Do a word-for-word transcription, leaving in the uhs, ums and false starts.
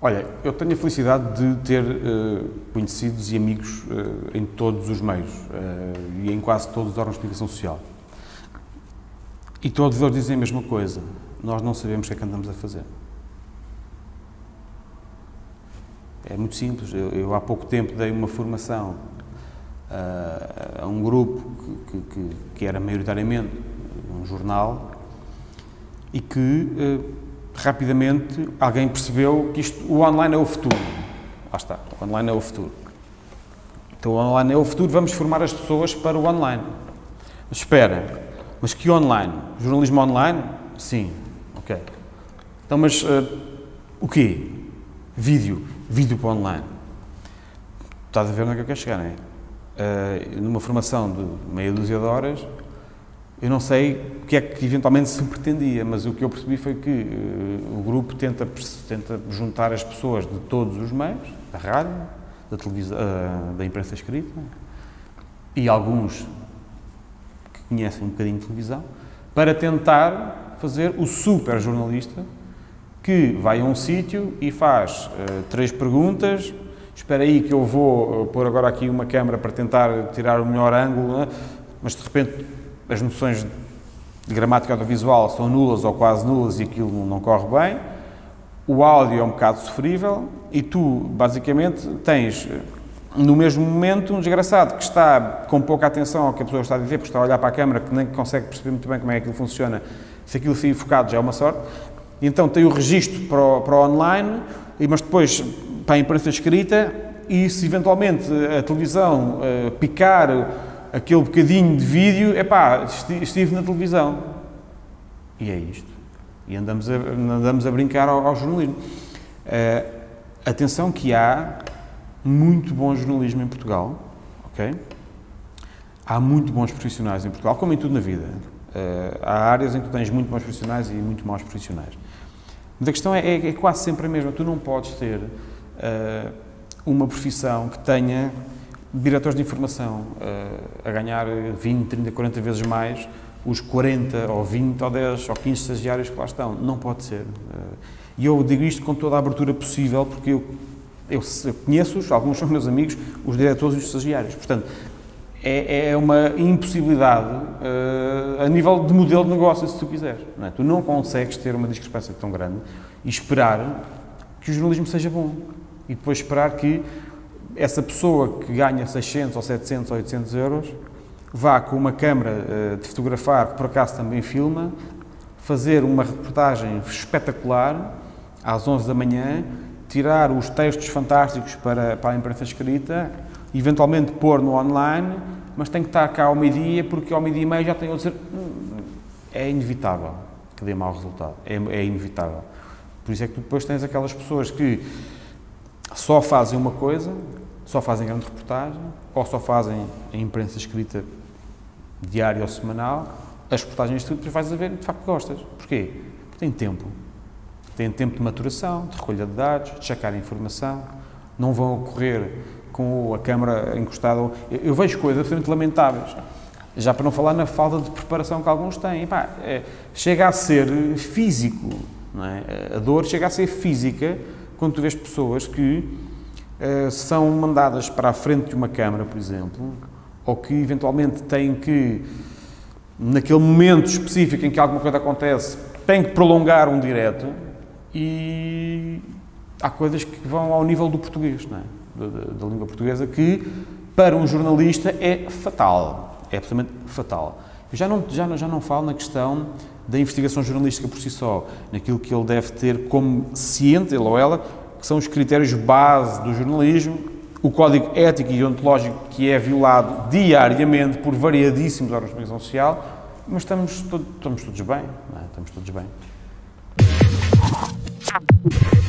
Olha, eu tenho a felicidade de ter uh, conhecidos e amigos uh, em todos os meios uh, e em quase todos os órgãos de comunicação social. E todos eles dizem a mesma coisa: nós não sabemos o que é que andamos a fazer. É muito simples. Eu, eu há pouco tempo dei uma formação uh, a um grupo que, que, que era maioritariamente um jornal e que uh, rapidamente alguém percebeu que isto, o online é o futuro. Lá está, o online é o futuro. Então o online é o futuro, vamos formar as pessoas para o online. Mas espera, mas que online? Jornalismo online? Sim, ok. Então mas uh, o quê? Vídeo, vídeo para online. Estás a ver onde é que eu quero chegar, não é? Uh, numa formação de meia dúzia de horas, eu não sei o que é que eventualmente se pretendia, mas o que eu percebi foi que uh, o grupo tenta, tenta juntar as pessoas de todos os meios, da rádio, da televisão, uh, da imprensa escrita, e alguns que conhecem um bocadinho de televisão, para tentar fazer o super jornalista que vai a um sítio e faz uh, três perguntas. Espera aí que eu vou uh, pôr agora aqui uma câmara para tentar tirar o melhor ângulo, né? Mas de repente as noções de gramática audiovisual são nulas ou quase nulas e aquilo não corre bem, o áudio é um bocado sofrível e tu, basicamente, tens no mesmo momento um desgraçado que está com pouca atenção ao que a pessoa está a dizer, porque está a olhar para a câmara, que nem consegue perceber muito bem como é que aquilo funciona. Se aquilo sair focado já é uma sorte. E então tem o registro para o, para o online, mas depois para a imprensa escrita, e se eventualmente a televisão uh, picar aquele bocadinho de vídeo, é pá, estive na televisão. E é isto. E andamos a, andamos a brincar ao, ao jornalismo. Uh, atenção que há muito bom jornalismo em Portugal, ok? Há muito bons profissionais em Portugal, como em tudo na vida. Uh, há áreas em que tu tens muito bons profissionais e muito maus profissionais. Mas a questão é, é, é quase sempre a mesma. Tu não podes ter uh, uma profissão que tenha diretores de informação uh, a ganhar vinte, trinta, quarenta vezes mais os quarenta, ou vinte, ou dez, ou quinze estagiários que lá estão. Não pode ser. Uh, e eu digo isto com toda a abertura possível, porque eu, eu, eu conheço-os, alguns são meus amigos, os diretores e os estagiários. Portanto, é, é uma impossibilidade uh, a nível de modelo de negócio, se tu quiseres. Não é? Tu não consegues ter uma discrepância tão grande e esperar que o jornalismo seja bom. E depois esperar que essa pessoa que ganha seiscentos, ou setecentos, ou oitocentos euros vá com uma câmara uh, de fotografar, que por acaso também filma, fazer uma reportagem espetacular às onze da manhã, tirar os textos fantásticos para, para a imprensa escrita, eventualmente pôr no online, mas tem que estar cá ao meio-dia, porque ao meio-dia e meio já tem a dizer, hum, é inevitável que dê mau resultado, é, é inevitável. Por isso é que tu depois tens aquelas pessoas que só fazem uma coisa, só fazem grande reportagem, ou só fazem a imprensa escrita diária ou semanal, as reportagens escritas, depois vais a ver, de facto gostas. Porquê? Porque tem tempo. Tem tempo de maturação, de recolha de dados, de checar a informação, não vão ocorrer com a câmara encostada. Eu, eu vejo coisas absolutamente lamentáveis, já para não falar na falta de preparação que alguns têm. Pá, é, chega a ser físico, não é? A dor chega a ser física quando tu vês pessoas que uh, são mandadas para a frente de uma câmara, por exemplo, ou que eventualmente têm que, naquele momento específico em que alguma coisa acontece, têm que prolongar um direto, e há coisas que vão ao nível do português, não é? Da, da, da língua portuguesa, que para um jornalista é fatal, é absolutamente fatal. Eu já não, já, já não falo na questão da investigação jornalística por si só, naquilo que ele deve ter como ciente, ele ou ela, que são os critérios base do jornalismo, o código ético e ontológico que é violado diariamente por variadíssimos órgãos de comunicação social, mas estamos, todo, estamos todos bem, não é? Estamos todos bem.